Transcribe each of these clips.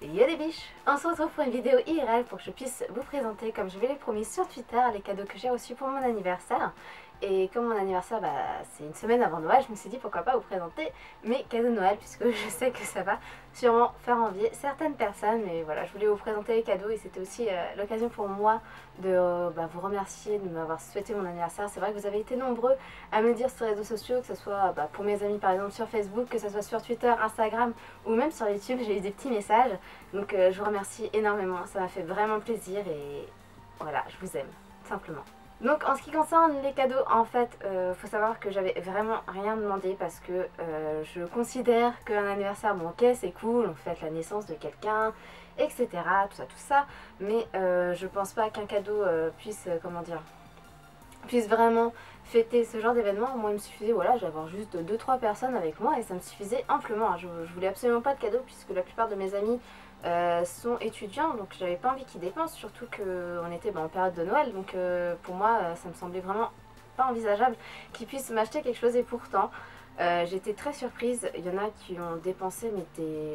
Yo les biches, on se retrouve pour une vidéo IRL pour que je puisse vous présenter, comme je vous l'ai promis sur Twitter, les cadeaux que j'ai reçus pour mon anniversaire. Et comme mon anniversaire, c'est une semaine avant Noël, je me suis dit pourquoi pas vous présenter mes cadeaux de Noël, puisque je sais que ça va sûrement faire envier certaines personnes. Mais voilà, je voulais vous présenter les cadeaux et c'était aussi l'occasion pour moi de vous remercier de m'avoir souhaité mon anniversaire. C'est vrai que vous avez été nombreux à me le dire sur les réseaux sociaux, que ce soit pour mes amis par exemple sur Facebook, que ce soit sur Twitter, Instagram ou même sur YouTube, j'ai eu des petits messages. Donc je vous remercie énormément, ça m'a fait vraiment plaisir et voilà, je vous aime, simplement. Donc en ce qui concerne les cadeaux, en fait, faut savoir que j'avais vraiment rien demandé parce que je considère qu'un anniversaire, bon ok c'est cool, on fête la naissance de quelqu'un, etc. Tout ça, mais je pense pas qu'un cadeau puisse, puisse vraiment fêter ce genre d'événement. Moi il me suffisait, voilà, j'avais juste 2-3 personnes avec moi et ça me suffisait amplement. Je voulais absolument pas de cadeaux puisque la plupart de mes amis sont étudiants, donc j'avais pas envie qu'ils dépensent, surtout qu'on était en période de Noël, donc pour moi ça me semblait vraiment pas envisageable qu'ils puissent m'acheter quelque chose. Et pourtant j'étais très surprise, il y en a qui ont dépensé mais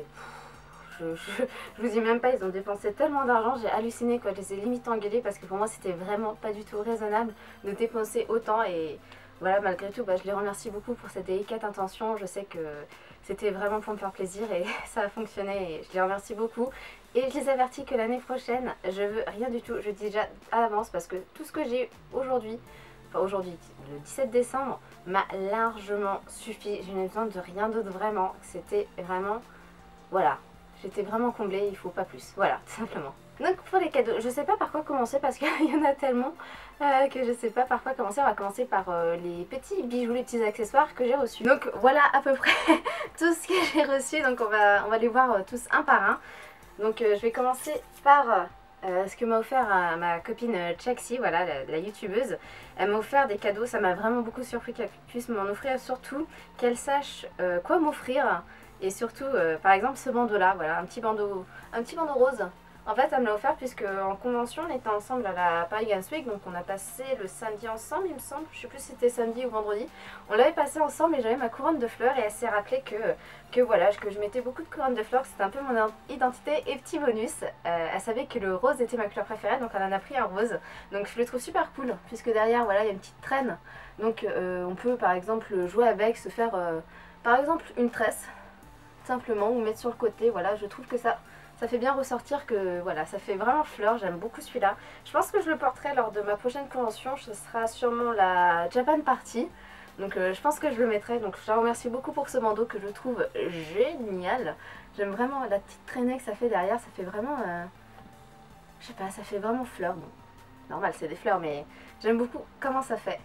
je vous dis même pas, ils ont dépensé tellement d'argent, j'ai halluciné quoi, je les ai limite engueulés parce que pour moi c'était vraiment pas du tout raisonnable de dépenser autant. Et voilà, malgré tout je les remercie beaucoup pour cette délicate intention. Je sais que c'était vraiment pour me faire plaisir et ça a fonctionné et je les remercie beaucoup. Et je les avertis que l'année prochaine, je veux rien du tout, je dis déjà à l'avance parce que tout ce que j'ai aujourd'hui, aujourd'hui, le 17 décembre, m'a largement suffi. Je n'ai besoin de rien d'autre vraiment. C'était vraiment, voilà, j'étais vraiment comblée, il faut pas plus, voilà, tout simplement. Donc pour les cadeaux, je sais pas par quoi commencer parce qu'il y en a tellement que je sais pas par quoi commencer. On va commencer par les petits bijoux, les petits accessoires que j'ai reçus. Donc voilà à peu près tout ce que j'ai reçu, donc on va les voir tous un par un. Donc je vais commencer par ce que m'a offert ma copine Chaxi, voilà, la youtubeuse. Elle m'a offert des cadeaux, ça m'a vraiment beaucoup surpris qu'elle puisse m'en offrir, surtout qu'elle sache quoi m'offrir. Et surtout, par exemple, ce bandeau là, voilà, un petit bandeau rose. En fait, elle me l'a offert puisque en convention, on était ensemble à la Paris Games Week, donc on a passé le samedi ensemble, il me semble. Je sais plus si c'était samedi ou vendredi. On l'avait passé ensemble et j'avais ma couronne de fleurs et elle s'est rappelé voilà, que je mettais beaucoup de couronnes de fleurs, que c'était un peu mon identité. Et petit bonus, elle savait que le rose était ma couleur préférée, donc elle en a pris un rose. Donc je le trouve super cool puisque derrière, voilà, il y a une petite traîne. Donc on peut par exemple jouer avec, se faire par exemple une tresse simplement ou mettre sur le côté. Voilà, je trouve que ça fait bien ressortir, que voilà, ça fait vraiment fleur. J'aime beaucoup celui-là. Je pense que je le porterai lors de ma prochaine convention, ce sera sûrement la Japan Party. Donc je pense que je le mettrai. Donc je la remercie beaucoup pour ce bandeau que je trouve génial. J'aime vraiment la petite traînée que ça fait derrière, ça fait vraiment je sais pas, ça fait vraiment fleur. Bon, normal c'est des fleurs mais j'aime beaucoup comment ça fait.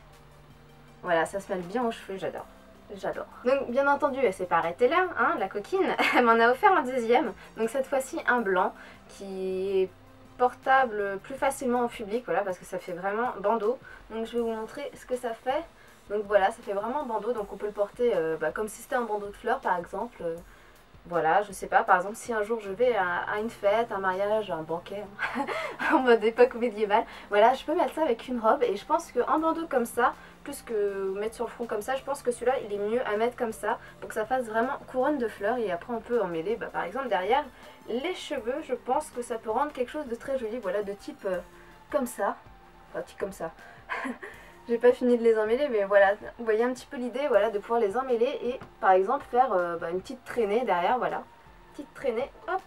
Voilà, ça se mêle bien aux cheveux, j'adore. J'adore. Donc bien entendu elle s'est pas arrêtée là, hein, la coquine. Elle m'en a offert un deuxième. Donc cette fois-ci un blanc qui est portable plus facilement en public, voilà, parce que ça fait vraiment bandeau. Donc je vais vous montrer ce que ça fait. Donc voilà, ça fait vraiment bandeau, donc on peut le porter comme si c'était un bandeau de fleurs par exemple. Voilà, je sais pas, par exemple si un jour je vais à une fête, un mariage, un banquet, hein, en mode époque médiévale, voilà, je peux mettre ça avec une robe. Et je pense qu'un bandeau comme ça, plus que mettre sur le front comme ça, je pense que celui-là il est mieux à mettre comme ça pour que ça fasse vraiment couronne de fleurs. Et après on peut emmêler par exemple derrière les cheveux. Je pense que ça peut rendre quelque chose de très joli, voilà, de type comme ça, enfin type comme ça. J'ai pas fini de les emmêler mais voilà, vous voyez un petit peu l'idée, voilà, de pouvoir les emmêler et par exemple faire une petite traînée derrière, voilà, petite traînée, hop.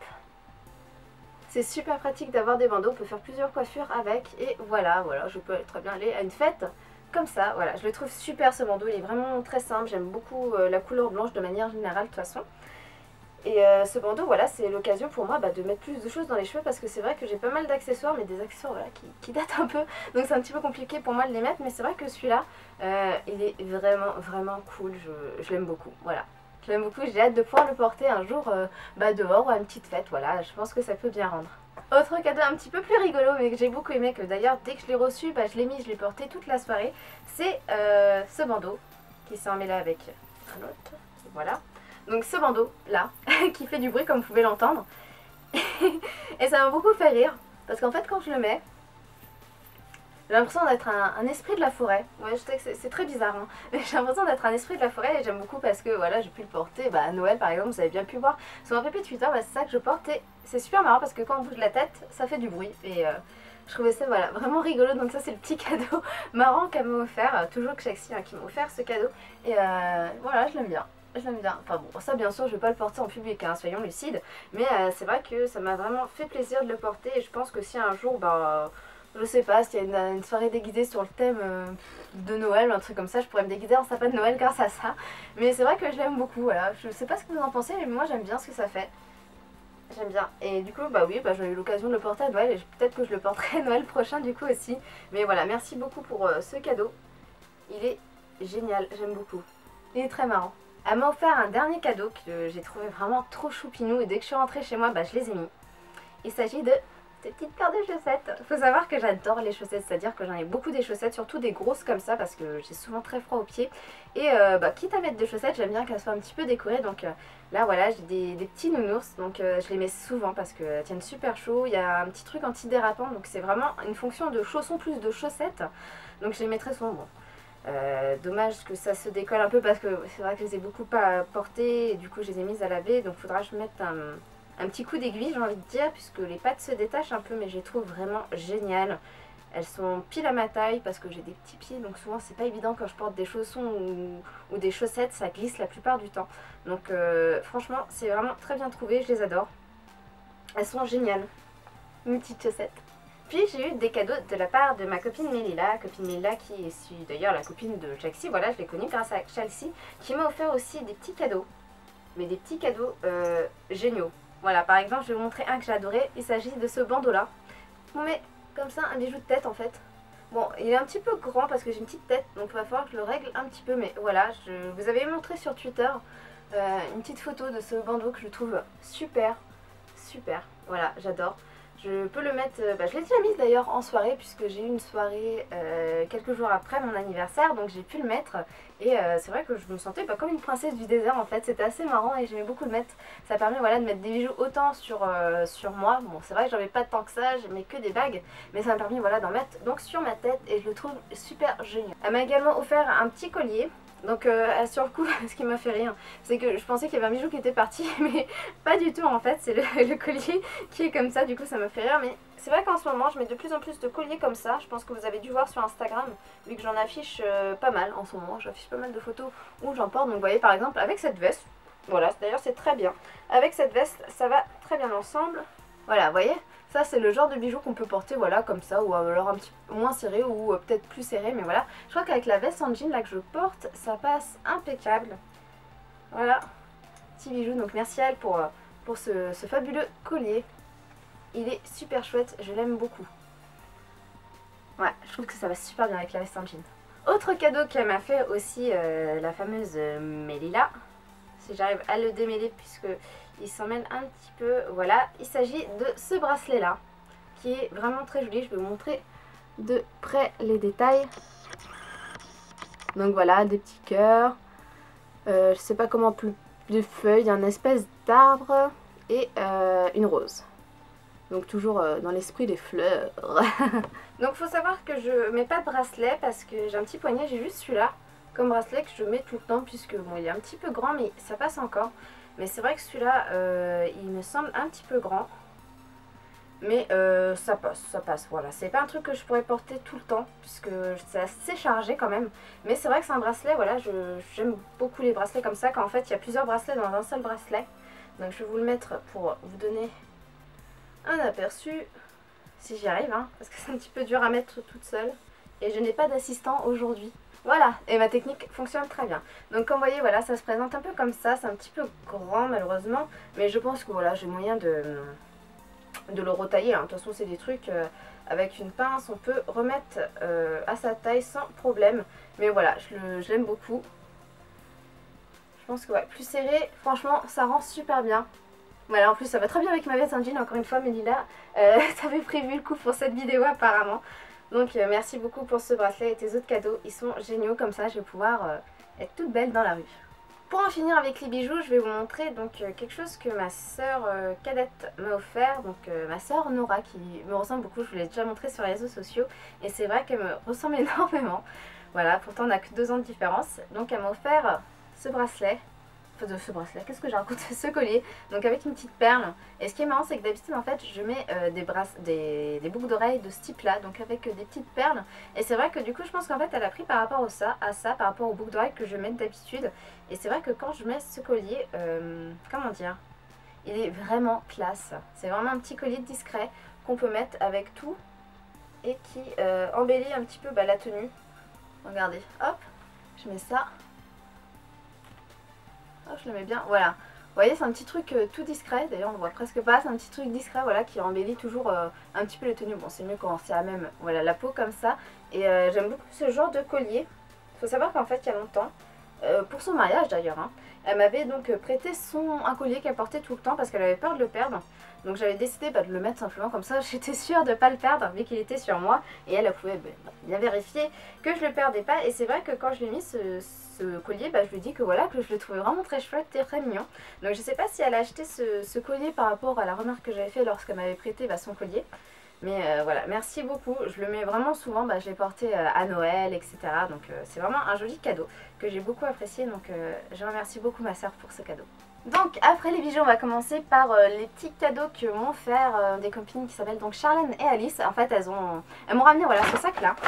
C'est super pratique d'avoir des bandeaux, on peut faire plusieurs coiffures avec et voilà, je peux très bien aller à une fête comme ça. Voilà, je le trouve super ce bandeau, il est vraiment très simple, j'aime beaucoup la couleur blanche de manière générale de toute façon. Et ce bandeau, voilà, c'est l'occasion pour moi de mettre plus de choses dans les cheveux parce que c'est vrai que j'ai pas mal d'accessoires, mais des accessoires voilà, qui datent un peu. Donc c'est un petit peu compliqué pour moi de les mettre, mais c'est vrai que celui-là, il est vraiment cool, je l'aime beaucoup, voilà. Je l'aime beaucoup, j'ai hâte de pouvoir le porter un jour dehors ou à une petite fête, voilà, je pense que ça peut bien rendre. Autre cadeau un petit peu plus rigolo mais que j'ai beaucoup aimé, que d'ailleurs dès que je l'ai reçu, je l'ai mis, je l'ai porté toute la soirée, c'est ce bandeau qui s'est emmêlé avec un autre, voilà. Donc ce bandeau là, qui fait du bruit comme vous pouvez l'entendre. Et ça m'a beaucoup fait rire, parce qu'en fait quand je le mets, J'ai l'impression d'être un esprit de la forêt. Ouais, je sais que c'est très bizarre, hein. Mais j'ai l'impression d'être un esprit de la forêt et j'aime beaucoup parce que voilà, j'ai pu le porter à Noël par exemple, vous avez bien pu voir. Sur mon PP Twitter, c'est ça que je porte et c'est super marrant parce que quand on bouge la tête, ça fait du bruit. Et je trouvais ça voilà, vraiment rigolo. Donc ça c'est le petit cadeau marrant qu'elle m'a offert. Toujours que Chaxi qui m'a offert ce cadeau. Et voilà, je l'aime bien. Je l'aime bien. Enfin bon, ça bien sûr je vais pas le porter en public, hein, soyons lucides. Mais c'est vrai que ça m'a vraiment fait plaisir de le porter. Et je pense que si un jour, je sais pas, s'il y a une soirée déguisée sur le thème de Noël ou un truc comme ça, je pourrais me déguiser en sapin de Noël grâce à ça. Mais c'est vrai que je l'aime beaucoup, voilà. Je sais pas ce que vous en pensez, mais moi j'aime bien ce que ça fait. J'aime bien. Et du coup, oui, j'ai eu l'occasion de le porter à Noël et peut-être que je le porterai à Noël prochain du coup aussi. Mais voilà, merci beaucoup pour ce cadeau. Il est génial, j'aime beaucoup. Il est très marrant. Elle m'a offert un dernier cadeau que j'ai trouvé vraiment trop choupinou et dès que je suis rentrée chez moi, je les ai mis. Il s'agit de ces petites paires de chaussettes. Faut savoir que j'adore les chaussettes, c'est-à-dire que j'en ai beaucoup des chaussettes, surtout des grosses comme ça parce que j'ai souvent très froid aux pieds. Et quitte à mettre des chaussettes, j'aime bien qu'elles soient un petit peu décorées. Donc là voilà, j'ai des petits nounours, donc je les mets souvent parce qu'elles tiennent super chaud. Il y a un petit truc anti-dérapant, donc c'est vraiment une fonction de chaussons plus de chaussettes. Donc je les mets très souvent. Bon. Dommage que ça se décolle un peu parce que c'est vrai que je les ai beaucoup pas portées et du coup je les ai mises à laver, donc faudra que je mette un petit coup d'aiguille, j'ai envie de dire, puisque les pattes se détachent un peu, mais je les trouve vraiment géniales. Elles sont pile à ma taille parce que j'ai des petits pieds, donc souvent c'est pas évident quand je porte des chaussons ou des chaussettes, ça glisse la plupart du temps. Donc franchement c'est vraiment très bien trouvé, je les adore. Elles sont géniales, mes petites chaussettes. Puis j'ai eu des cadeaux de la part de ma copine Mélila qui est d'ailleurs la copine de Chaxi, voilà, je l'ai connue grâce à Chaxi, qui m'a offert aussi des petits cadeaux, mais des petits cadeaux géniaux. Voilà, par exemple, je vais vous montrer un que j'adorais, il s'agit de ce bandeau là. On met comme ça un bijou de tête en fait. Bon, il est un petit peu grand parce que j'ai une petite tête, donc il va falloir que je le règle un petit peu, mais voilà, je vous avais montré sur Twitter une petite photo de ce bandeau que je trouve super, super, voilà, j'adore. Je peux le mettre, je l'ai déjà mise d'ailleurs en soirée puisque j'ai eu une soirée quelques jours après mon anniversaire, donc j'ai pu le mettre et c'est vrai que je me sentais comme une princesse du désert en fait, c'était assez marrant et j'aimais beaucoup le mettre. Ça permet voilà, de mettre des bijoux autant sur moi, bon c'est vrai que j'en avais pas tant que ça, j'aimais que des bagues, mais ça m'a permis voilà, d'en mettre donc sur ma tête et je le trouve super génial. Elle m'a également offert un petit collier. Donc sur le coup, ce qui m'a fait rire, c'est que je pensais qu'il y avait un bijou qui était parti, mais pas du tout en fait, c'est le collier qui est comme ça, du coup ça m'a fait rire. Mais c'est vrai qu'en ce moment, je mets de plus en plus de colliers comme ça, je pense que vous avez dû voir sur Instagram, vu que j'en affiche pas mal en ce moment, j'affiche pas mal de photos où j'en porte. Donc vous voyez par exemple avec cette veste, voilà, d'ailleurs c'est très bien, avec cette veste ça va très bien ensemble, voilà, vous voyez. Ça c'est le genre de bijou qu'on peut porter voilà comme ça ou alors un petit peu moins serré ou peut-être plus serré, mais voilà. Je crois qu'avec la veste en jean là que je porte, ça passe impeccable. Voilà, petit bijou, donc merci à elle pour ce fabuleux collier. Il est super chouette, je l'aime beaucoup. Ouais, je trouve que ça va super bien avec la veste en jean. Autre cadeau qu'elle m'a fait aussi, la fameuse Mélila. Si j'arrive à le démêler puisque il s'en mêle un petit peu, voilà, il s'agit de ce bracelet là qui est vraiment très joli. Je vais vous montrer de près les détails. Donc voilà, des petits cœurs, je sais pas comment, plus de feuilles, un espèce d'arbre et une rose. Donc toujours dans l'esprit des fleurs. Donc faut savoir que je mets pas de bracelet parce que j'ai un petit poignet, j'ai juste celui-là comme bracelet que je mets tout le temps puisque bon il est un petit peu grand mais ça passe encore. Mais c'est vrai que celui-là il me semble un petit peu grand. Mais ça passe, voilà. C'est pas un truc que je pourrais porter tout le temps puisque c'est assez chargé quand même. Mais c'est vrai que c'est un bracelet, voilà, j'aime beaucoup les bracelets comme ça quand en fait il y a plusieurs bracelets dans un seul bracelet. Donc je vais vous le mettre pour vous donner un aperçu si j'y arrive, hein, parce que c'est un petit peu dur à mettre toute seule. Et je n'ai pas d'assistant aujourd'hui. Voilà, et ma technique fonctionne très bien. Donc comme vous voyez, voilà, ça se présente un peu comme ça. C'est un petit peu grand malheureusement, mais je pense que voilà, j'ai moyen de le retailler. Hein. De toute façon, c'est des trucs avec une pince, on peut remettre à sa taille sans problème. Mais voilà, je l'aime beaucoup. Je pense que ouais, plus serré, franchement, ça rend super bien. Voilà, en plus ça va très bien avec ma veste en jean, encore une fois Mélila, t'avais prévu le coup pour cette vidéo apparemment. Donc merci beaucoup pour ce bracelet et tes autres cadeaux, ils sont géniaux, comme ça je vais pouvoir être toute belle dans la rue. Pour en finir avec les bijoux, je vais vous montrer donc quelque chose que ma soeur cadette m'a offert. Donc ma soeur Nora qui me ressemble beaucoup, je vous l'ai déjà montré sur les réseaux sociaux. Et c'est vrai qu'elle me ressemble énormément. Voilà, pourtant on n'a que 2 ans de différence. Donc elle m'a offert ce bracelet. Enfin, ce bracelet, qu'est-ce que je raconte, ce collier, donc avec une petite perle. Et ce qui est marrant, c'est que d'habitude en fait je mets des boucles d'oreilles de ce type là, donc avec des petites perles. Et c'est vrai que du coup je pense qu'en fait elle a pris par rapport à ça, par rapport aux boucles d'oreilles que je mets d'habitude. Et c'est vrai que quand je mets ce collier, comment dire, il est vraiment classe. C'est vraiment un petit collier discret qu'on peut mettre avec tout et qui embellit un petit peu la tenue. Regardez, hop, je mets ça. Oh, je le mets bien, voilà. Vous voyez, c'est un petit truc tout discret, d'ailleurs on le voit presque pas, c'est un petit truc discret, voilà, qui embellit toujours un petit peu les tenues. Bon, c'est mieux quand c'est à même, voilà, la peau comme ça. Et j'aime beaucoup ce genre de collier. Il faut savoir qu'en fait, il y a longtemps, pour son mariage d'ailleurs, hein, elle m'avait donc prêté un collier qu'elle portait tout le temps parce qu'elle avait peur de le perdre. Donc j'avais décidé de le mettre simplement comme ça, j'étais sûre de ne pas le perdre vu qu'il était sur moi. Et elle pouvait bien vérifier que je ne le perdais pas. Et c'est vrai que quand je lui ai mis ce collier, je lui ai dit que voilà, que je le trouvais vraiment très chouette et très mignon. Donc je sais pas si elle a acheté ce collier par rapport à la remarque que j'avais fait lorsqu'elle m'avait prêté son collier. Mais voilà, merci beaucoup, je le mets vraiment souvent, je l'ai porté à Noël, etc. Donc c'est vraiment un joli cadeau que j'ai beaucoup apprécié, donc je remercie beaucoup ma soeur pour ce cadeau. Donc après les bijoux, on va commencer par les petits cadeaux que m'ont offert des copines qui s'appellent donc Charlène et Alice. En fait elles m'ont ramené voilà ce sac là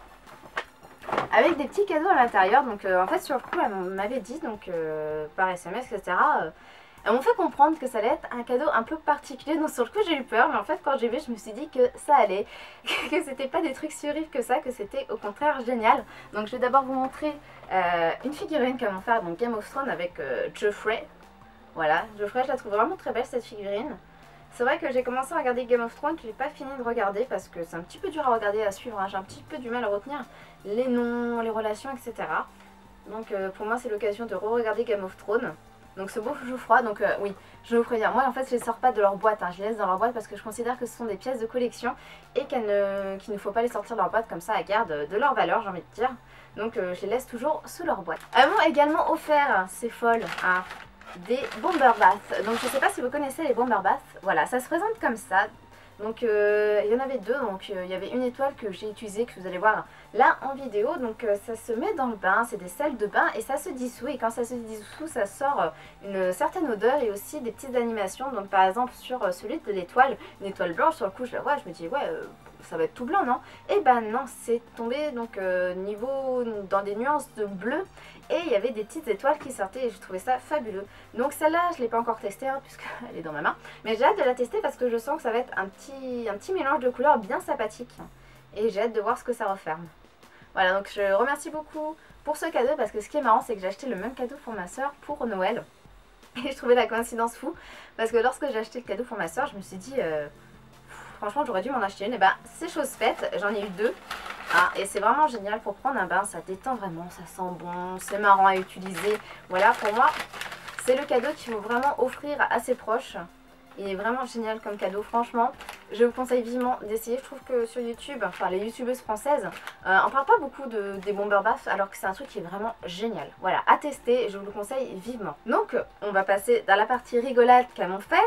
avec des petits cadeaux à l'intérieur. Donc en fait sur le coup elles m'avaient dit donc par SMS etc. Elles m'ont fait comprendre que ça allait être un cadeau un peu particulier. Donc sur le coup j'ai eu peur, mais en fait quand j'ai vu je me suis dit que ça allait, que c'était pas des trucs surifs que ça, que c'était au contraire génial. Donc je vais d'abord vous montrer une figurine qu'elles m'ont fait, donc Game of Thrones avec Joffrey. Voilà, Joffrey, je la trouve vraiment très belle cette figurine. C'est vrai que j'ai commencé à regarder Game of Thrones, que j'ai pas fini de regarder parce que c'est un petit peu dur à regarder, à suivre, hein. J'ai un petit peu du mal à retenir les noms, les relations, etc. Donc pour moi c'est l'occasion de re-regarder Game of Thrones. Donc ce beau Geoffroy, donc oui, je vais vous prévenir, moi en fait je les sors pas de leur boîte, hein. Je les laisse dans leur boîte parce que je considère que ce sont des pièces de collection et qu'il ne faut pas les sortir de leur boîte comme ça à garde de leur valeur, j'ai envie de dire. Donc je les laisse toujours sous leur boîte. Elles m'ont également offert, c'est folle, hein, des bomber bath. Donc je sais pas si vous connaissez les bomber bath, voilà, ça se présente comme ça. Donc il y en avait 2, donc il y avait une étoile que j'ai utilisée, que vous allez voir là en vidéo. Donc ça se met dans le bain, c'est des sels de bain et ça se dissout. Et quand ça se dissout, ça sort une certaine odeur et aussi des petites animations. Donc par exemple sur celui de l'étoile, une étoile blanche, sur le coup je la vois, je me dis ouais ça va être tout blanc non? Et non, c'est tombé donc niveau dans des nuances de bleu. Et il y avait des petites étoiles qui sortaient et je trouvais ça fabuleux. Donc celle-là, je ne l'ai pas encore testée hein, puisqu'elle est dans ma main. Mais j'ai hâte de la tester parce que je sens que ça va être un petit mélange de couleurs bien sympathique. Et j'ai hâte de voir ce que ça referme. Voilà, donc je remercie beaucoup pour ce cadeau parce que ce qui est marrant, c'est que j'ai acheté le même cadeau pour ma soeur pour Noël. Et je trouvais la coïncidence fou parce que lorsque j'ai acheté le cadeau pour ma soeur, je me suis dit... franchement, j'aurais dû m'en acheter une. Et c'est chose faite, j'en ai eu 2. Ah, et c'est vraiment génial pour prendre un bain, ça détend vraiment, ça sent bon, c'est marrant à utiliser. Voilà, pour moi, c'est le cadeau qu'il faut vraiment offrir à ses proches. Il est vraiment génial comme cadeau, franchement. Je vous conseille vivement d'essayer. Je trouve que sur YouTube, enfin les youtubeuses françaises, on parle pas beaucoup des bomber bath alors que c'est un truc qui est vraiment génial. Voilà, à tester, je vous le conseille vivement. Donc, on va passer dans la partie rigolade qu'elles m'ont fait.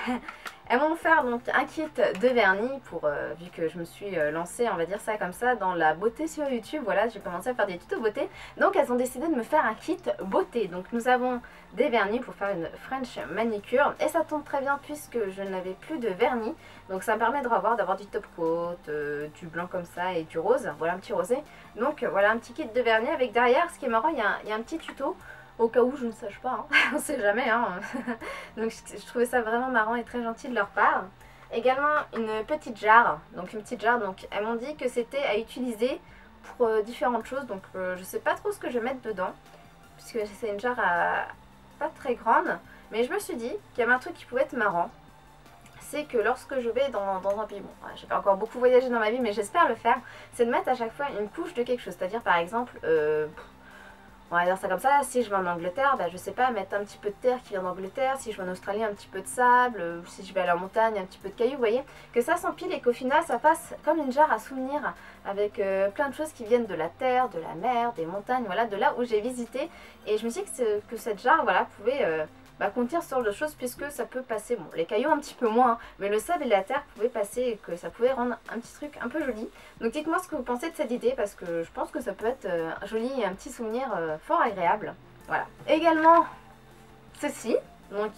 Elles m'ont offert donc un kit de vernis pour, vu que je me suis lancée, on va dire ça comme ça, dans la beauté sur YouTube. Voilà, j'ai commencé à faire des tutos beauté. Donc elles ont décidé de me faire un kit beauté. Donc nous avons des vernis pour faire une French manicure. Et ça tombe très bien puisque je n'avais plus de vernis. Donc ça me permet de revoir, d'avoir du top coat, du blanc comme ça et du rose. Voilà un petit rosé. Donc voilà un petit kit de vernis avec derrière, ce qui est marrant, il y a un petit tuto. Au cas où je ne sache pas, hein. On sait jamais. Hein. Donc je trouvais ça vraiment marrant et très gentil de leur part. Également une petite jarre. Donc une petite jarre, donc elles m'ont dit que c'était à utiliser pour différentes choses. Donc je sais pas trop ce que je vais mettre dedans. Puisque c'est une jarre pas très grande. Mais je me suis dit qu'il y avait un truc qui pouvait être marrant. C'est que lorsque je vais dans un pays, bon, j'ai pas encore beaucoup voyagé dans ma vie, mais j'espère le faire, c'est de mettre à chaque fois une couche de quelque chose. C'est-à-dire par exemple... On va dire ça comme ça, si je vais en Angleterre, bah, je sais pas, mettre un petit peu de terre qui vient d'Angleterre, si je vais en Australie, un petit peu de sable, si je vais à la montagne, un petit peu de cailloux, vous voyez, que ça s'empile et qu'au final ça passe comme une jarre à souvenirs avec plein de choses qui viennent de la terre, de la mer, des montagnes, voilà, de là où j'ai visité. Et je me suis dit que cette jarre, voilà, pouvait contenir ce genre de choses puisque ça peut passer, bon, les cailloux un petit peu moins, hein, mais le sable et la terre pouvaient passer et que ça pouvait rendre un petit truc un peu joli. Donc dites-moi ce que vous pensez de cette idée parce que je pense que ça peut être joli et un petit souvenir fort agréable. Voilà. Également, ceci, donc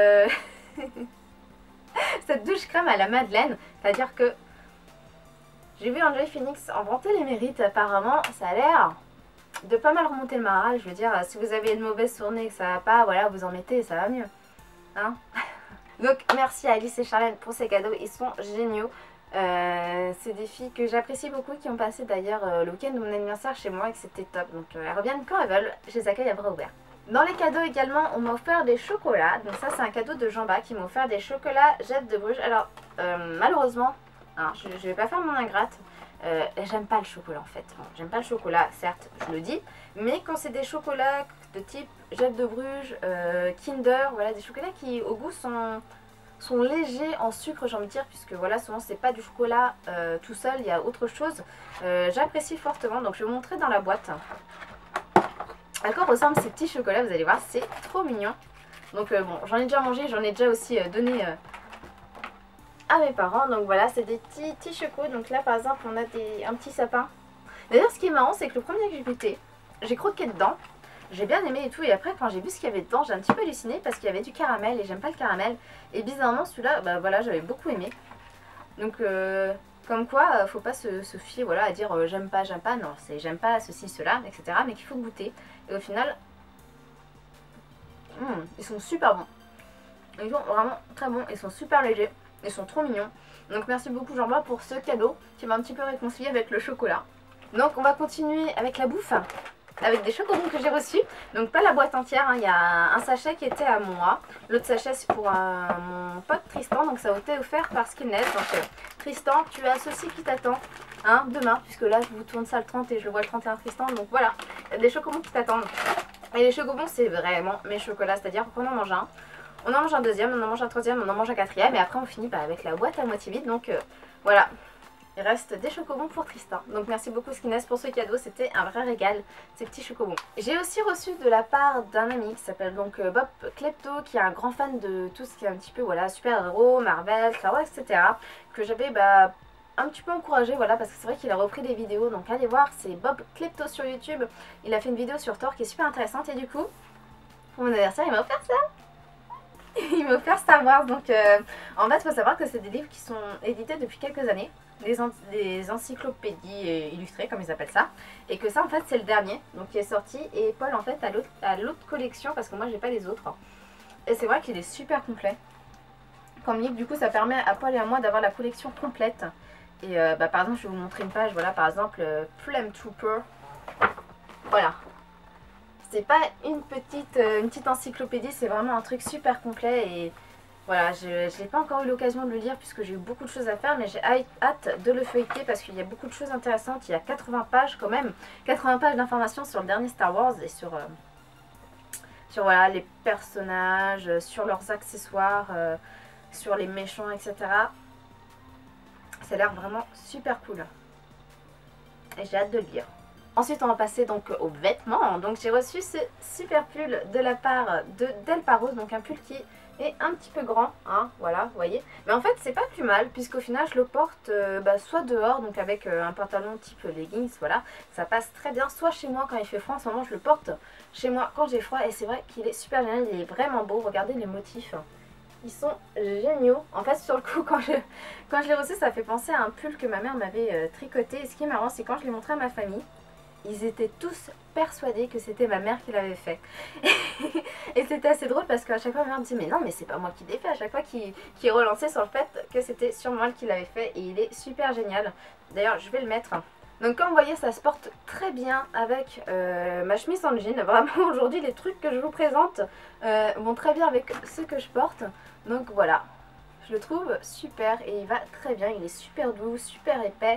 cette douche crème à la madeleine, c'est-à-dire que j'ai vu Enjoy Phoenix en vanter les mérites, apparemment ça a l'air de pas mal remonter le moral. Je veux dire, si vous avez une mauvaise journée et que ça va pas, voilà, vous en mettez et ça va mieux. Hein. Donc merci à Alice et Charlène pour ces cadeaux, ils sont géniaux. C'est des filles que j'apprécie beaucoup qui ont passé d'ailleurs le week-end de mon anniversaire chez moi et que c'était top. Donc elles reviennent quand elles veulent, je les accueille à bras ouverts. Dans les cadeaux également, on m'a offert des chocolats. Donc ça c'est un cadeau de Jean-Baptiste qui m'a offert des chocolats Jeff de Bruges. Alors malheureusement, hein, je vais pas faire mon ingrate. J'aime pas le chocolat en fait. Bon, j'aime pas le chocolat, certes, je le dis. Mais quand c'est des chocolats de type Jeff de Bruges, Kinder, voilà, des chocolats qui au goût sont légers en sucre, j'ai envie de dire, puisque voilà, souvent c'est pas du chocolat tout seul, il y a autre chose. J'apprécie fortement, donc je vais vous montrer dans la boîte à quoi ressemblent ces petits chocolats, vous allez voir, c'est trop mignon. Donc bon, j'en ai déjà mangé, j'en ai déjà aussi donné à mes parents, donc voilà, c'est des petits chocos. Donc là par exemple on a un petit sapin. D'ailleurs ce qui est marrant c'est que le premier que j'ai goûté, j'ai croqué dedans. J'ai bien aimé et tout, et après quand j'ai vu ce qu'il y avait dedans, j'ai un petit peu halluciné parce qu'il y avait du caramel et j'aime pas le caramel. Et bizarrement celui-là, bah voilà, j'avais beaucoup aimé. Donc comme quoi, faut pas se fier voilà, à dire j'aime pas, non, c'est j'aime pas ceci, cela, etc. Mais qu'il faut goûter. Et au final, ils sont super bons. Ils sont vraiment très bons, ils sont super légers, ils sont trop mignons. Donc merci beaucoup Jean-Baptiste pour ce cadeau qui m'a un petit peu réconcilié avec le chocolat. Donc on va continuer avec la bouffe. Avec des chocobons que j'ai reçus, donc pas la boîte entière, hein. Il y a un sachet qui était à moi, l'autre sachet c'est pour mon pote Tristan, donc ça a été offert par Skinless. Donc Tristan, tu as ceci qui t'attend, hein, demain, puisque là je vous tourne ça le 30 et je le vois le 31 Tristan, donc voilà, il y a des chocobons qui t'attendent. Et les chocobons c'est vraiment mes chocolats, c'est-à-dire qu'on en mange un, on en mange un deuxième, on en mange un troisième, on en mange un quatrième, et après on finit avec la boîte à moitié vide, donc voilà. Il reste des chocobons pour Tristan. Donc merci beaucoup Skiness pour ce cadeau, c'était un vrai régal, ces petits chocobons. J'ai aussi reçu de la part d'un ami qui s'appelle donc Bob Klepto, qui est un grand fan de tout ce qui est un petit peu voilà, super-héros, Marvel, Star Wars, etc. Que j'avais un petit peu encouragé, voilà, parce que c'est vrai qu'il a repris des vidéos. Donc allez voir, c'est Bob Klepto sur YouTube. Il a fait une vidéo sur Thor qui est super intéressante et du coup, pour mon anniversaire, il m'a offert ça. Il m'a offert Star Wars. Donc en fait, il faut savoir que c'est des livres qui sont édités depuis quelques années. Des encyclopédies illustrées comme ils appellent ça, et que ça en fait c'est le dernier donc qui est sorti, et Paul en fait a l'autre collection parce que moi j'ai pas les autres, et c'est vrai qu'il est super complet comme livre. Du coup ça permet à Paul et à moi d'avoir la collection complète. Et par exemple je vais vous montrer une page, voilà, par exemple Flame Trooper, voilà, c'est pas une petite encyclopédie, c'est vraiment un truc super complet. Et voilà, je n'ai pas encore eu l'occasion de le lire puisque j'ai eu beaucoup de choses à faire, mais j'ai hâte de le feuilleter parce qu'il y a beaucoup de choses intéressantes. Il y a 80 pages quand même, 80 pages d'informations sur le dernier Star Wars et sur voilà, les personnages, sur leurs accessoires, sur les méchants, etc. Ça a l'air vraiment super cool et j'ai hâte de le lire. Ensuite on va passer donc aux vêtements. Donc j'ai reçu ce super pull de la part de Delparos, donc un pull qui est un petit peu grand, hein, voilà, vous voyez. Mais en fait c'est pas plus mal puisqu'au final je le porte soit dehors, donc avec un pantalon type leggings, voilà, ça passe très bien, soit chez moi quand il fait froid. En ce moment je le porte chez moi quand j'ai froid et c'est vrai qu'il est super génial, il est vraiment beau. Regardez les motifs, ils sont géniaux. En fait sur le coup quand je l'ai reçu ça fait penser à un pull que ma mère m'avait tricoté. Et ce qui est marrant c'est quand je l'ai montré à ma famille, ils étaient tous persuadés que c'était ma mère qui l'avait fait. Et c'était assez drôle parce qu'à chaque fois ma mère me disait mais non mais c'est pas moi qui l'ai fait, à chaque fois qu'il relançait sur le fait que c'était sur moi qui l'avait fait. Et il est super génial. D'ailleurs je vais le mettre. Donc comme vous voyez ça se porte très bien avec ma chemise en jean. Vraiment aujourd'hui les trucs que je vous présente vont très bien avec ce que je porte. Donc voilà, je le trouve super et il va très bien, il est super doux, super épais.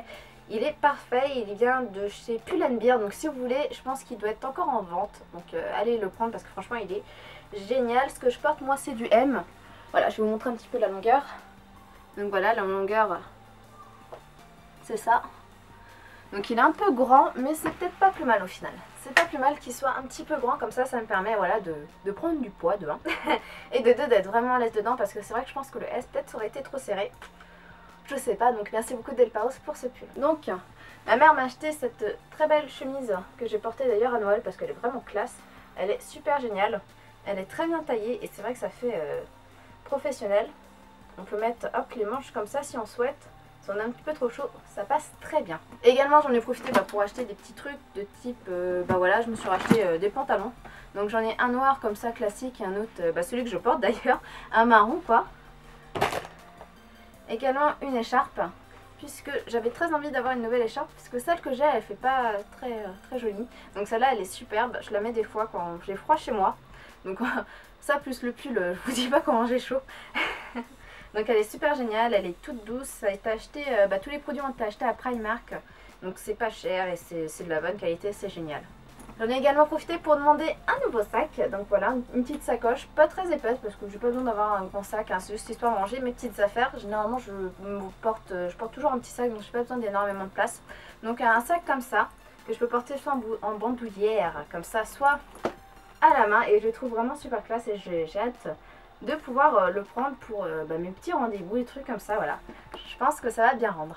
Il est parfait, il vient de chez Pull&Bear, donc si vous voulez, je pense qu'il doit être encore en vente. Donc allez le prendre parce que franchement il est génial. Ce que je porte moi c'est du M. Voilà, je vais vous montrer un petit peu la longueur. Donc voilà, la longueur, c'est ça. Donc il est un peu grand, mais c'est peut-être pas plus mal au final. C'est pas plus mal qu'il soit un petit peu grand, comme ça me permet voilà, de prendre du poids de 1 et de 2 d'être vraiment à l'aise dedans, parce que c'est vrai que je pense que le S peut-être aurait été trop serré. Je sais pas, donc merci beaucoup Delpaos pour ce pull. Donc ma mère m'a acheté cette très belle chemise que j'ai portée d'ailleurs à Noël parce qu'elle est vraiment classe. Elle est super géniale, elle est très bien taillée et c'est vrai que ça fait professionnel. On peut mettre hop les manches comme ça si on souhaite. Si on est un petit peu trop chaud, ça passe très bien. Également j'en ai profité pour acheter des petits trucs de type, voilà, je me suis racheté des pantalons. Donc j'en ai un noir comme ça classique et un autre, celui que je porte d'ailleurs, un marron quoi. Également une écharpe, puisque j'avais très envie d'avoir une nouvelle écharpe, puisque celle que j'ai elle fait pas très jolie. Donc celle-là elle est superbe, je la mets des fois quand j'ai froid chez moi. Donc ça plus le pull, je vous dis pas comment j'ai chaud. Donc elle est super géniale, elle est toute douce, ça a été acheté, tous les produits ont été achetés à Primark, donc c'est pas cher et c'est de la bonne qualité, c'est génial. J'en ai également profité pour demander un nouveau sac, donc voilà, une petite sacoche, pas très épaisse parce que j'ai pas besoin d'avoir un grand sac, hein, c'est juste histoire de ranger mes petites affaires. Généralement je porte toujours un petit sac, donc j'ai pas besoin d'énormément de place. Donc un sac comme ça, que je peux porter soit en bandoulière, comme ça, soit à la main, et je le trouve vraiment super classe et j'ai hâte de pouvoir le prendre pour mes petits rendez-vous et trucs comme ça, voilà. Je pense que ça va bien rendre.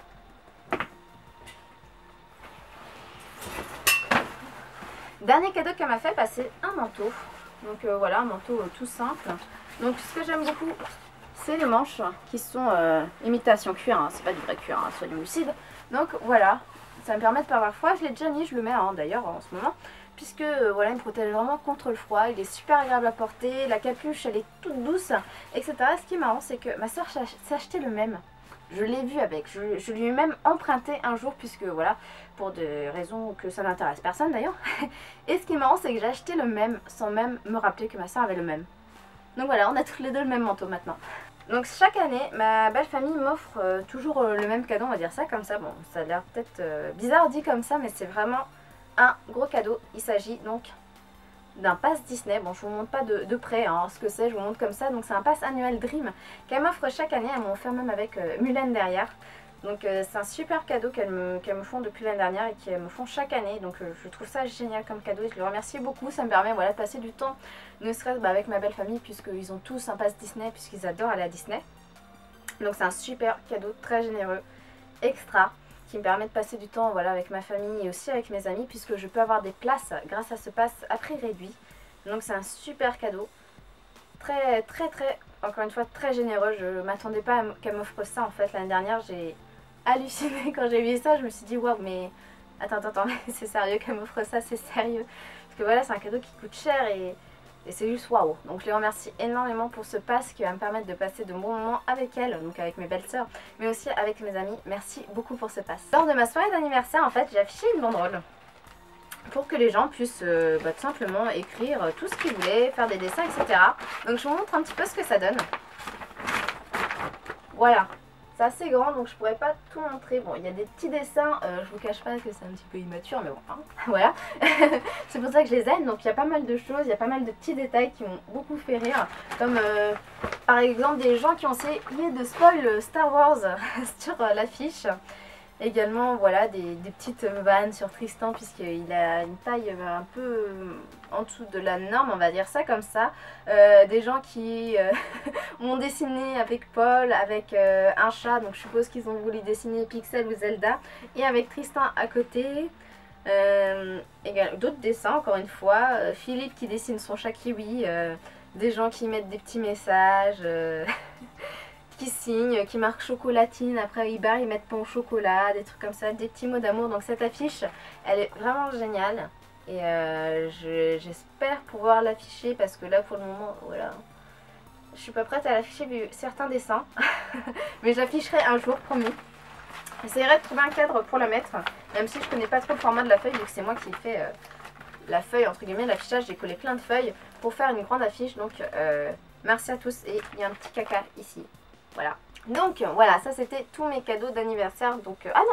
Dernier cadeau qu'elle m'a fait, c'est un manteau. Donc voilà, un manteau tout simple. Donc ce que j'aime beaucoup, c'est les manches qui sont imitation cuir, hein. C'est pas du vrai cuir, hein, soyons lucides. Donc voilà, ça me permet de pas avoir froid. Je l'ai déjà mis, je le mets d'ailleurs en ce moment. Puisque voilà, il me protège vraiment contre le froid, il est super agréable à porter, la capuche elle est toute douce, etc. Ce qui est marrant, c'est que ma soeur s'est acheté le même. Je l'ai vu avec, je lui ai même emprunté un jour, puisque voilà, pour des raisons que ça n'intéresse personne d'ailleurs. Et ce qui est marrant, c'est que j'ai acheté le même sans même me rappeler que ma soeur avait le même. Donc voilà, on a tous les deux le même manteau maintenant. Donc chaque année, ma belle famille m'offre toujours le même cadeau, on va dire ça comme ça. Bon, ça a l'air peut-être bizarre dit comme ça, mais c'est vraiment un gros cadeau. Il s'agit donc d'un pass Disney. Bon, je vous montre pas de près ce que c'est, je vous montre comme ça. Donc c'est un pass annuel Dream qu'elle m'offre chaque année. Elles m'ont offert même avec Mulan derrière. Donc c'est un super cadeau qu'elles me font depuis l'année dernière et qu'elles me font chaque année. Donc je trouve ça génial comme cadeau et je les remercie beaucoup. Ça me permet voilà, de passer du temps, ne serait-ce avec ma belle famille, puisqu'ils ont tous un pass Disney, puisqu'ils adorent aller à Disney. Donc c'est un super cadeau très généreux, extra, qui me permet de passer du temps voilà, avec ma famille et aussi avec mes amis, puisque je peux avoir des places grâce à ce pass à prix réduit. Donc c'est un super cadeau, très, encore une fois, très généreux. Je m'attendais pas qu'elle m'offre ça en fait. L'année dernière, j'ai halluciné quand j'ai vu ça. Je me suis dit waouh, mais attends, c'est sérieux qu'elle m'offre ça, c'est sérieux. Parce que voilà, c'est un cadeau qui coûte cher et c'est juste waouh. Donc je les remercie énormément pour ce pass qui va me permettre de passer de bons moments avec elle, donc avec mes belles sœurs, mais aussi avec mes amis. Merci beaucoup pour ce pass. Lors de ma soirée d'anniversaire, en fait, j'ai affiché une banderole pour que les gens puissent tout simplement écrire tout ce qu'ils voulaient, faire des dessins, etc. Donc je vous montre un petit peu ce que ça donne. Voilà. C'est assez grand, donc je pourrais pas tout montrer. Bon, il y a des petits dessins, je vous cache pas que c'est un petit peu immature, mais bon, hein, voilà. C'est pour ça que je les aime. Donc il y a pas mal de choses, il y a pas mal de petits détails qui m'ont beaucoup fait rire. Comme par exemple des gens qui ont essayé de spoil Star Wars sur l'affiche. Également, voilà, des petites vannes sur Tristan, puisqu'il a une taille un peu en dessous de la norme, on va dire ça comme ça. Des gens qui m'ont dessiné avec Paul, avec un chat, donc je suppose qu'ils ont voulu dessiner Pixel ou Zelda, et avec Tristan à côté. D'autres dessins, encore une fois. Philippe qui dessine son chat kiwi, des gens qui mettent des petits messages. Qui signent, qui marquent chocolatine, après Ibar ils mettent pain au chocolat, des trucs comme ça, des petits mots d'amour. Donc cette affiche elle est vraiment géniale et j'espère pouvoir l'afficher, parce que là pour le moment voilà, je suis pas prête à l'afficher vu certains dessins. Mais j'afficherai un jour, promis. J'essaierai de trouver un cadre pour la mettre, même si je connais pas trop le format de la feuille, vu que c'est moi qui ai fait la feuille entre guillemets, l'affichage. J'ai collé plein de feuilles pour faire une grande affiche. Donc merci à tous, et il y a un petit caca ici. Voilà. Donc voilà, ça c'était tous mes cadeaux d'anniversaire. Donc ah non,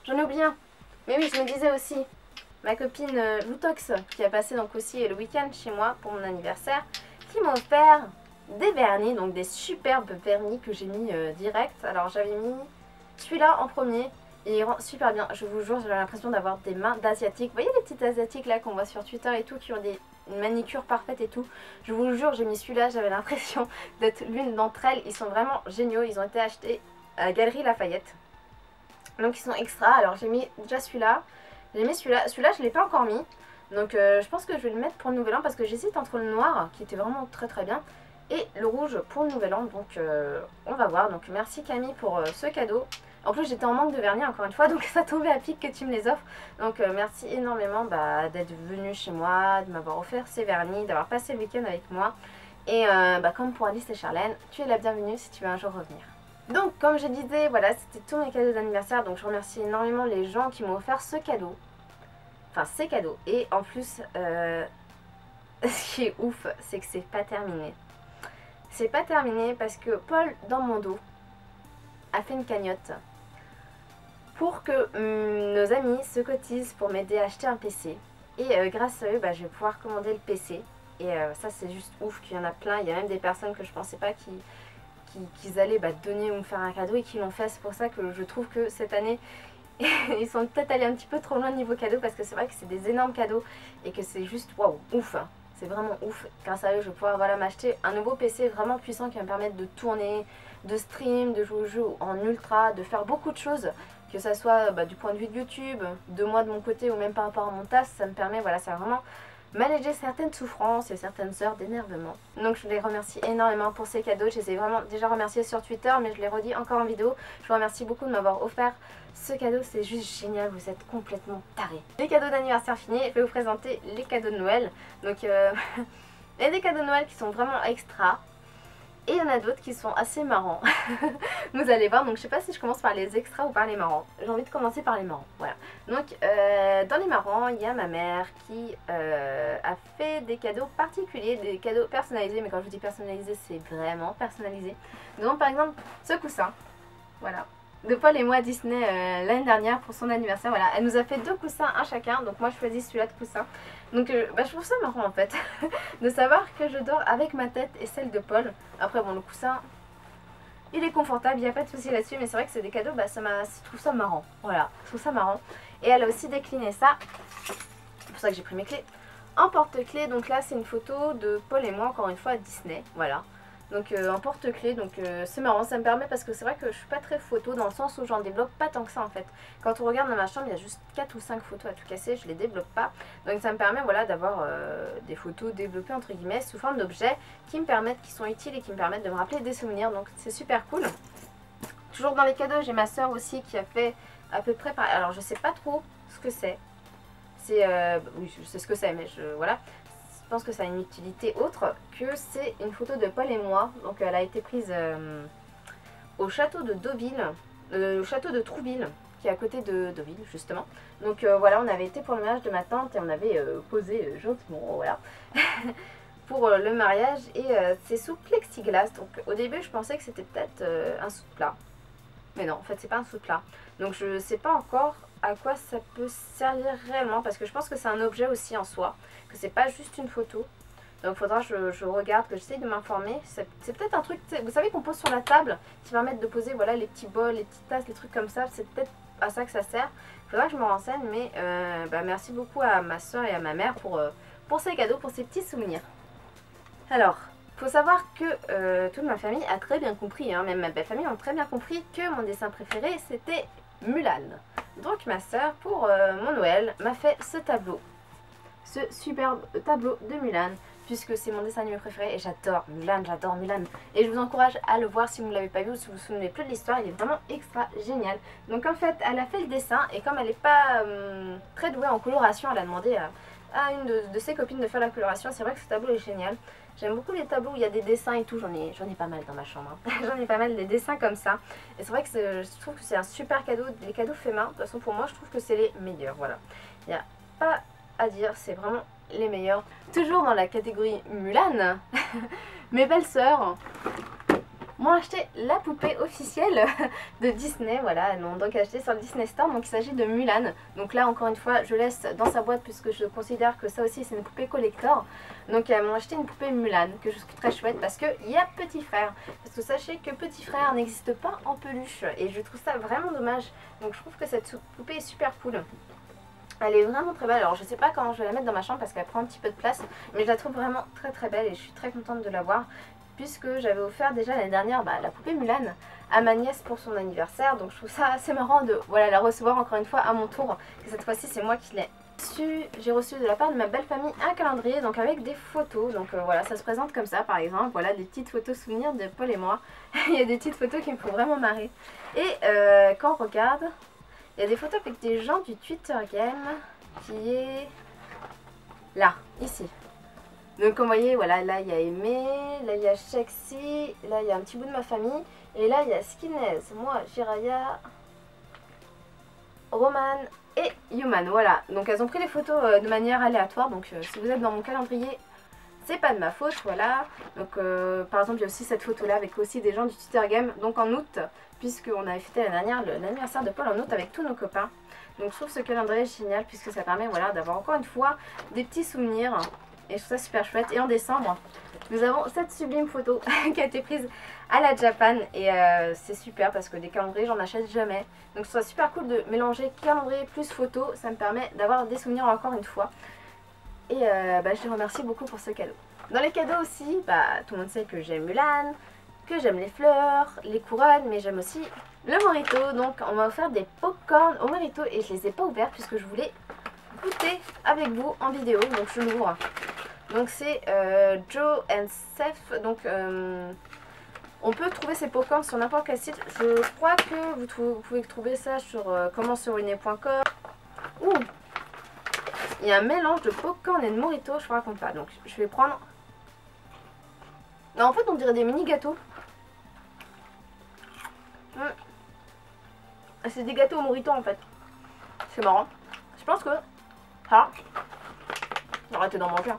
J'en ai oublié un. Mais oui, je me disais aussi, ma copine Loutox, qui a passé donc aussi le week-end chez moi pour mon anniversaire, qui m'a offert des vernis, donc des superbes vernis que j'ai mis direct. Alors j'avais mis celui-là en premier, il rend super bien. Je vous jure, j'ai l'impression d'avoir des mains d'asiatiques. Vous voyez les petites asiatiques là qu'on voit sur Twitter et tout, qui ont une manicure parfaite et tout. Je vous jure, j'ai mis celui-là, j'avais l'impression d'être l'une d'entre elles. Ils sont vraiment géniaux, ils ont été achetés à la Galerie Lafayette. Donc ils sont extra. Alors j'ai mis déjà celui-là. J'ai mis celui-là. Celui-là je ne l'ai pas encore mis. Donc je pense que je vais le mettre pour le nouvel an parce que j'hésite entre le noir qui était vraiment très très bien et le rouge pour le nouvel an. Donc on va voir. Donc merci Camille pour ce cadeau. En plus j'étais en manque de vernis encore une fois, donc ça tombait à pic que tu me les offres. Donc merci énormément d'être venu chez moi, de m'avoir offert ces vernis, d'avoir passé le week-end avec moi. Et comme pour Alice et Charlène, tu es la bienvenue si tu veux un jour revenir. Donc comme je disais, voilà, c'était tous mes cadeaux d'anniversaire. Donc je remercie énormément les gens qui m'ont offert ce cadeau. Enfin ces cadeaux. Et en plus, ce qui est ouf, c'est que c'est pas terminé. C'est pas terminé parce que Paul, dans mon dos, a fait une cagnotte pour que nos amis se cotisent pour m'aider à acheter un PC. Et grâce à eux, je vais pouvoir commander le PC. Et ça c'est juste ouf qu'il y en a plein. Il y a même des personnes que je pensais pas qu'ils allaient donner ou me faire un cadeau et qui l'ont fait. C'est pour ça que je trouve que cette année ils sont peut-être allés un petit peu trop loin niveau cadeau, parce que c'est vrai que c'est des énormes cadeaux et que c'est juste waouh, ouf, hein. C'est vraiment ouf. Grâce à eux je vais pouvoir m'acheter un nouveau PC vraiment puissant qui va me permettre de tourner, de stream, de jouer au jeu en ultra, de faire beaucoup de choses, que ça soit du point de vue de YouTube, de moi de mon côté ou même par rapport à mon taf. Ça me permet, voilà, ça va vraiment m'alléger certaines souffrances et certaines heures d'énervement. Donc je les remercie énormément pour ces cadeaux. Je les ai vraiment déjà remerciés sur Twitter, mais je les redis encore en vidéo. Je vous remercie beaucoup de m'avoir offert ce cadeau, c'est juste génial, vous êtes complètement tarés. Les cadeaux d'anniversaire finis, je vais vous présenter les cadeaux de Noël. Donc il y a des cadeaux de Noël qui sont vraiment extra. Et il y en a d'autres qui sont assez marrants. Vous allez voir, donc je sais pas si je commence par les extras ou par les marrants. J'ai envie de commencer par les marrants, voilà. Donc dans les marrants, il y a ma mère qui a fait des cadeaux particuliers, des cadeaux personnalisés. Mais quand je vous dis personnalisé, c'est vraiment personnalisé. Donc par exemple, ce coussin, voilà, de Paul et moi Disney l'année dernière pour son anniversaire. Voilà, elle nous a fait 2 coussins un chacun, donc moi je choisis celui-là de coussin. Donc je trouve ça marrant en fait de savoir que je dors avec ma tête et celle de Paul. Après bon, le coussin il est confortable, il n'y a pas de souci là-dessus, mais c'est vrai que c'est des cadeaux, je trouve ça marrant. Voilà, je trouve ça marrant. Et elle a aussi décliné ça, c'est pour ça que j'ai pris mes clés, en porte-clés. Donc là c'est une photo de Paul et moi encore une fois à Disney, voilà. Donc en porte-clés, donc c'est marrant, ça me permet, parce que c'est vrai que je suis pas très photo dans le sens où j'en développe pas tant que ça en fait. Quand on regarde dans ma chambre, il y a juste 4 ou 5 photos à tout casser, je les développe pas. Donc ça me permet, voilà, d'avoir des photos développées entre guillemets sous forme d'objets qui me permettent, qui sont utiles et qui me permettent de me rappeler des souvenirs. Donc c'est super cool. Toujours dans les cadeaux, j'ai ma soeur aussi qui a fait à peu près pareil. Alors je sais pas trop ce que c'est. C'est oui, je sais ce que c'est, mais voilà. Je pense que ça a une utilité autre, que c'est une photo de Paul et moi. Donc elle a été prise au château de Deauville, au château de Trouville, qui est à côté de Deauville justement. Donc voilà, on avait été pour le mariage de ma tante et on avait posé gentiment, voilà, pour le mariage. Et c'est sous plexiglas. Donc au début je pensais que c'était peut-être un sous-plat. Mais non, en fait c'est pas un sous-plat. Donc je sais pas encore à quoi ça peut servir réellement, parce que je pense que c'est un objet aussi en soi, que c'est pas juste une photo. Donc il faudra que je regarde, que j'essaye de m'informer. C'est peut-être un truc, vous savez, qu'on pose sur la table, qui permettent de poser, voilà, les petits bols, les petites tasses, les trucs comme ça. C'est peut-être à ça que ça sert. Il faudra que je me renseigne, mais merci beaucoup à ma soeur et à ma mère pour ces cadeaux, pour ces petits souvenirs. Alors, faut savoir que toute ma famille a très bien compris, hein, même ma belle famille a très bien compris que mon dessin préféré c'était Mulan. Donc ma soeur, pour mon Noël, m'a fait ce tableau, ce superbe tableau de Mulan, puisque c'est mon dessin animé préféré et j'adore Mulan, j'adore Mulan. Et je vous encourage à le voir si vous ne l'avez pas vu ou si vous vous souvenez plus de l'histoire, il est vraiment extra génial. Donc en fait, elle a fait le dessin et comme elle n'est pas très douée en coloration, elle a demandé à une de ses copines de faire la coloration. C'est vrai que ce tableau est génial. J'aime beaucoup les tableaux où il y a des dessins et tout, j'en ai pas mal dans ma chambre, hein. J'en ai pas mal des dessins comme ça. Et c'est vrai que je trouve que c'est un super cadeau, les cadeaux faits main, de toute façon pour moi je trouve que c'est les meilleurs, voilà. Il n'y a pas à dire, c'est vraiment les meilleurs. Toujours dans la catégorie Mulan, mes belles sœurs m'ont acheté la poupée officielle de Disney, voilà, elles l'ont donc acheté sur le Disney Store, donc il s'agit de Mulan. Donc là encore une fois je laisse dans sa boîte puisque je considère que ça aussi c'est une poupée collector. Donc elles m'ont acheté une poupée Mulan que je trouve très chouette parce qu'il y a Petit Frère. Parce que sachez que Petit Frère n'existe pas en peluche et je trouve ça vraiment dommage. Donc je trouve que cette poupée est super cool. Elle est vraiment très belle, alors je sais pas quand je vais la mettre dans ma chambre parce qu'elle prend un petit peu de place, mais je la trouve vraiment très très belle et je suis très contente de l'avoir puisque j'avais offert déjà l'année dernière la poupée Mulan à ma nièce pour son anniversaire, donc je trouve ça assez marrant de la recevoir encore une fois à mon tour, et cette fois-ci c'est moi qui l'ai reçu. J'ai reçu de la part de ma belle famille un calendrier donc avec des photos, donc voilà, ça se présente comme ça par exemple, voilà des petites photos souvenirs de Paul et moi. Il y a des petites photos qui me font vraiment marrer, et quand on regarde, il y a des photos avec des gens du Twitter Game qui est là, ici. Donc comme vous voyez, voilà, là il y a Aimé, là il y a Shexy, là il y a un petit bout de ma famille, et là il y a Skinez, moi, Jiraya, Roman et Human, voilà. Donc elles ont pris les photos de manière aléatoire, donc si vous êtes dans mon calendrier, c'est pas de ma faute, voilà. Donc par exemple il y a aussi cette photo là avec aussi des gens du Twitter Game, donc en août, puisqu'on avait fêté l'année dernière l'anniversaire de Paul en août avec tous nos copains. Donc je trouve ce calendrier génial puisque ça permet d'avoir encore une fois des petits souvenirs. Et je trouve ça super chouette. Et en décembre, nous avons cette sublime photo qui a été prise à la Japan. Et c'est super parce que des calendriers, j'en achète jamais. Donc je trouve ça super cool de mélanger calendrier plus photo. Ça me permet d'avoir des souvenirs encore une fois. Et je les remercie beaucoup pour ce cadeau. Dans les cadeaux aussi, tout le monde sait que j'aime Mulan, que j'aime les fleurs, les couronnes, mais j'aime aussi le Morito. Donc on m'a offert des popcorn au Morito et je les ai pas ouverts puisque je voulais goûter avec vous en vidéo. Donc je l'ouvre. Donc c'est Joe and Seth. Donc on peut trouver ces popcorn sur n'importe quel site. Je crois que vous pouvez trouver ça sur commentsuriner.com. Ouh, il y a un mélange de popcorn et de Morito, je vous raconte pas. Donc je vais prendre. Non, en fait on dirait des mini gâteaux. C'est des gâteaux au Morito en fait. C'est marrant. Je pense que ça, arrêtez d'en manger.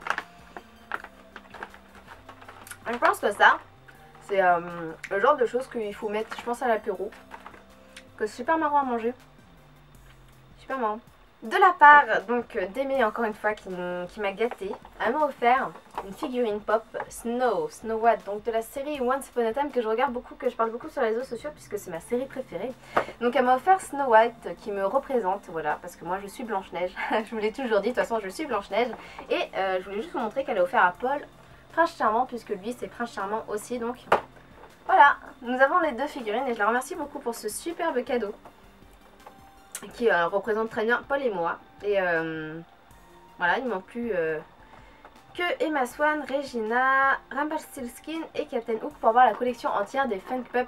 Je pense que ça, c'est le genre de choses qu'il faut mettre, je pense, à l'apéro. Que c'est super marrant à manger. Super marrant. De la part donc d'Aimé, encore une fois, qui m'a gâtée, elle m'a offert une figurine pop Snow White, donc de la série Once Upon a Time que je regarde beaucoup, que je parle beaucoup sur les réseaux sociaux puisque c'est ma série préférée. Donc elle m'a offert Snow White qui me représente, voilà, parce que moi je suis Blanche-Neige. Je vous l'ai toujours dit, de toute façon je suis Blanche-Neige. Et je voulais juste vous montrer qu'elle est offerte à Paul, Prince Charmant, puisque lui c'est Prince Charmant aussi. Donc voilà, nous avons les deux figurines et je la remercie beaucoup pour ce superbe cadeau qui représente très bien Paul et moi. Et voilà, il ne manque plus que Emma Swan, Regina, Rumpelstiltskin et Captain Hook pour voir la collection entière des Funko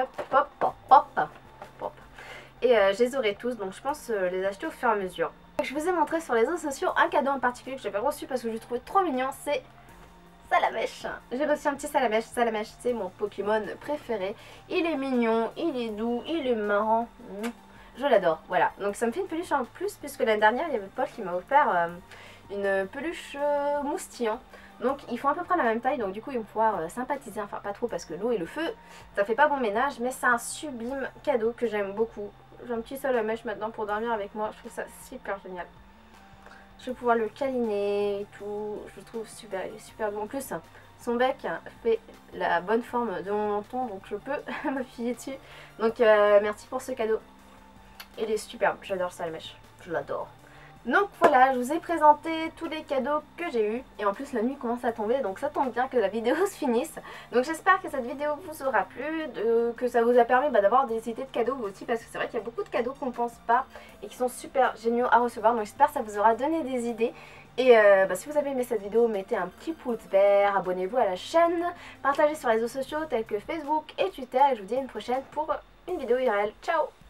Pop. Et je les aurai tous, donc je pense les acheter au fur et à mesure. Je vous ai montré sur les réseaux sociaux un cadeau en particulier que j'avais reçu parce que je le trouvais trop mignon, c'est Salamèche. J'ai reçu un petit Salamèche. Salamèche, c'est mon Pokémon préféré. Il est mignon, il est doux, il est marrant. Je l'adore, voilà. Donc ça me fait une peluche en plus puisque l'année dernière, il y avait Paul qui m'a offert une peluche moustillon. Donc ils font à peu près la même taille, donc du coup ils vont pouvoir sympathiser, enfin pas trop parce que l'eau et le feu, ça fait pas bon ménage, mais c'est un sublime cadeau que j'aime beaucoup. J'ai un petit Salamèche maintenant pour dormir avec moi, je trouve ça super génial. Je vais pouvoir le câliner et tout, je le trouve super, il est super bon. En plus, son bec fait la bonne forme de mon menton, donc je peux m'appuyer dessus. Donc merci pour ce cadeau. Il est superbe, j'adore Salamèche, je l'adore. Donc voilà, je vous ai présenté tous les cadeaux que j'ai eu. Et en plus la nuit commence à tomber, donc ça tombe bien que la vidéo se finisse. Donc j'espère que cette vidéo vous aura plu, que ça vous a permis d'avoir des idées de cadeaux vous aussi. Parce que c'est vrai qu'il y a beaucoup de cadeaux qu'on pense pas et qui sont super géniaux à recevoir. Donc j'espère que ça vous aura donné des idées. Et si vous avez aimé cette vidéo, mettez un petit pouce vert, abonnez-vous à la chaîne, partagez sur les réseaux sociaux tels que Facebook et Twitter. Et je vous dis à une prochaine pour une vidéo IRL. Ciao!